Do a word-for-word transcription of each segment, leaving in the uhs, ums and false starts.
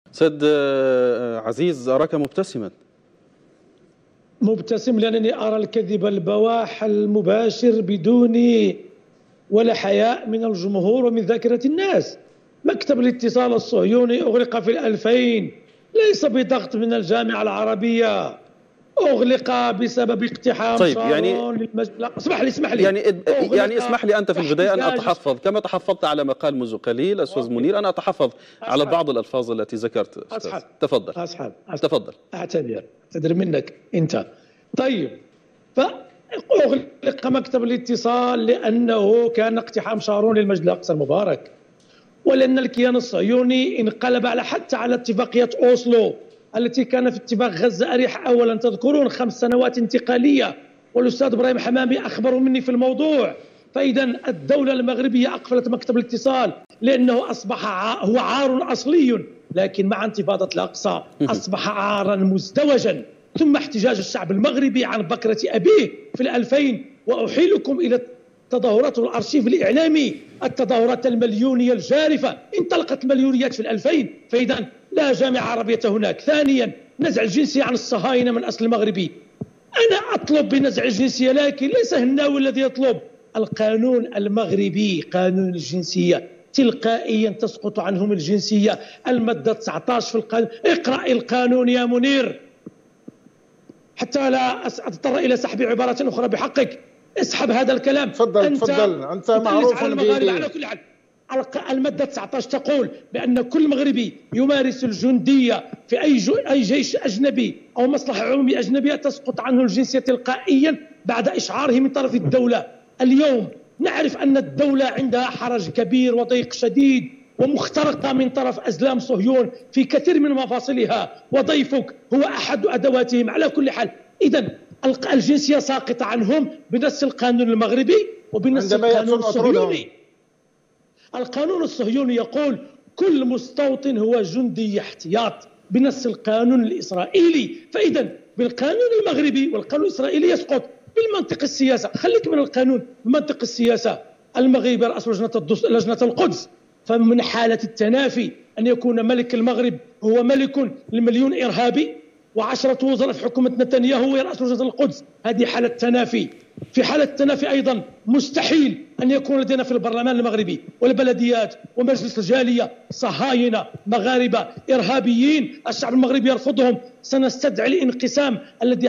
سيد عزيز، أراك مبتسما. مبتسم لأنني أرى الكذب البواح المباشر بدون ولا حياء من الجمهور ومن ذاكرة الناس. مكتب الاتصال الصهيوني أغلق في الألفين ليس بضغط من الجامعة العربية، أغلق بسبب اقتحام طيب شارون يعني للمجلس. اسمح لي اسمح لي يعني يعني اسمح لي أنت في البداية أن أتحفظ كما تحفظت على ما قال منذ قليل أستاذ منير. أنا أتحفظ أسحب. على بعض الألفاظ التي ذكرت أستاذ. أسحب. تفضل. أسحب. أسحب. تفضل. أعتذر أعتذر منك أنت. طيب، فأغلق مكتب الاتصال لأنه كان اقتحام شارون للمسجد الأقصى المبارك، ولأن الكيان الصهيوني انقلب على حتى على اتفاقية أوسلو التي كان في اتفاق غزة أريح أولا. تذكرون خمس سنوات انتقالية، والأستاذ إبراهيم حمامي أخبر مني في الموضوع. فإذا الدولة المغربية أقفلت مكتب الاتصال لأنه أصبح هو عار أصلي، لكن مع انتفاضة الأقصى أصبح عارا مزدوجا. ثم احتجاج الشعب المغربي عن بكرة أبيه في الألفين، وأحيلكم إلى تظاهرات الأرشيف الإعلامي، التظاهرات المليونية الجارفة. انطلقت المليونيات في الألفين، فإذا لا جامعة عربية هناك. ثانيا، نزع الجنسية عن الصهاينة من أصل مغربي. أنا أطلب بنزع الجنسية، لكن ليس هناوي الذي يطلب. القانون المغربي قانون الجنسية تلقائيا تسقط عنهم الجنسية. المادة تسعة عشر في القانون، اقرأ القانون يا منير حتى لا أضطر إلى سحب عبارة أخرى بحقك. اسحب هذا الكلام. تفضل أنت تفضل أنت معروف به. على كل حال المادة تسعة عشر تقول بأن كل مغربي يمارس الجندية في أي أي جيش أجنبي أو مصلحة عمومية أجنبية تسقط عنه الجنسية تلقائيا بعد إشعاره من طرف الدولة. اليوم نعرف أن الدولة عندها حرج كبير وضيق شديد ومخترقة من طرف أزلام صهيون في كثير من مفاصلها، وضيفك هو أحد أدواتهم. على كل حال، إذن الجنسية ساقطة عنهم بنص القانون المغربي وبنص القانون الصهيوني. القانون الصهيوني يقول كل مستوطن هو جندي احتياط بنص القانون الإسرائيلي. فإذا بالقانون المغربي والقانون الإسرائيلي يسقط. بالمنطق السياسة، خليك من القانون، بمنطق السياسة المغرب رأس لجنة لجنة القدس، فمن حالة التنافي أن يكون ملك المغرب هو ملك لمليون إرهابي، وعشرة وزراء في حكومة نتنياهو يرأس لجنة القدس. هذه حالة تنافي. في حالة التنافي أيضا مستحيل أن يكون لدينا في البرلمان المغربي والبلديات ومجلس الجالية صهاينة مغاربة إرهابيين الشعب المغربي يرفضهم. سنستدعي الانقسام الذي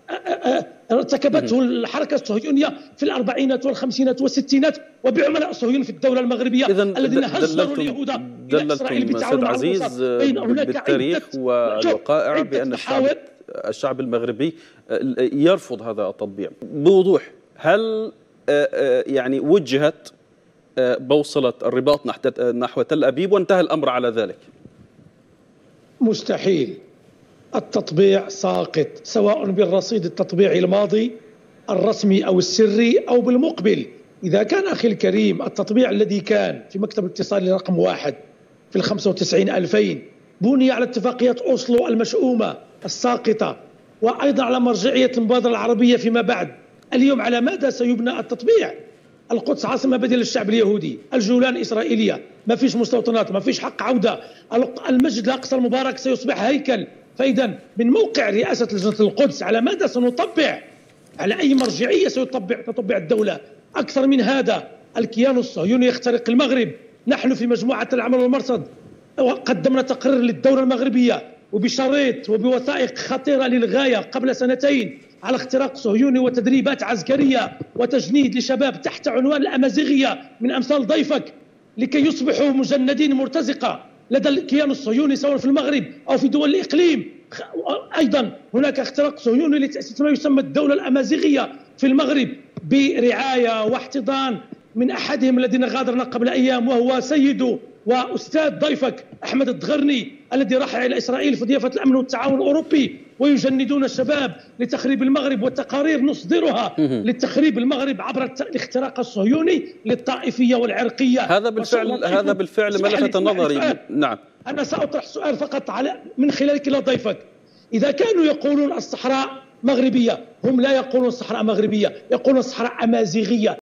ارتكبته الحركة الصهيونية في الأربعينات والخمسينات والستينات وبعملاء الصهيون في الدولة المغربية الذين هجروا اليهود إلى إسرائيل بالتعاون مع عزيز بالتاريخ والوقائع بأن الشعب الشعب المغربي يرفض هذا التطبيع بوضوح. هل يعني وجهت بوصلة الرباط نحو تل أبيب وانتهى الأمر على ذلك؟ مستحيل. التطبيع ساقط، سواء بالرصيد التطبيعي الماضي الرسمي أو السري أو بالمقبل. إذا كان أخي الكريم التطبيع الذي كان في مكتب الاتصال رقم واحد في الخمسة وتسعين ألفين بني على اتفاقية أوسلو المشؤومة الساقطة، وأيضا على مرجعية المبادرة العربية فيما بعد، اليوم على ماذا سيبنى التطبيع؟ القدس عاصمة بديل الشعب اليهودي، الجولان إسرائيلية، ما فيش مستوطنات، ما فيش حق عودة، المسجد الأقصى المبارك سيصبح هيكل. فإذا من موقع رئاسة لجنة القدس على ماذا سنطبع؟ على أي مرجعية سيطبع تطبع الدولة؟ أكثر من هذا، الكيان الصهيوني يخترق المغرب. نحن في مجموعة العمل والمرصد قدمنا تقرير للدولة المغربية وبشريط وبوثائق خطيرة للغاية قبل سنتين على اختراق صهيوني وتدريبات عسكرية وتجنيد لشباب تحت عنوان الأمازيغية من أمثال ضيفك لكي يصبحوا مجندين مرتزقة لدى الكيان الصهيوني سواء في المغرب أو في دول الإقليم. أيضا هناك اختراق صهيوني لتأسيس ما يسمى الدولة الأمازيغية في المغرب برعاية واحتضان من أحدهم الذين غادرنا قبل أيام، وهو سيد وأستاذ ضيفك أحمد الدغرني الذي راح إلى إسرائيل في ضيافة الأمن والتعاون الأوروبي، ويجندون الشباب لتخريب المغرب، والتقارير نصدرها لتخريب المغرب عبر الاختراق الصهيوني للطائفية والعرقية. هذا بالفعل هذا بالفعل ما لفت نظري. نعم، أنا سأطرح سؤال فقط على من خلالك إلى ضيفك. إذا كانوا يقولون الصحراء مغربية، هم لا يقولون الصحراء مغربية، يقولون الصحراء أمازيغية.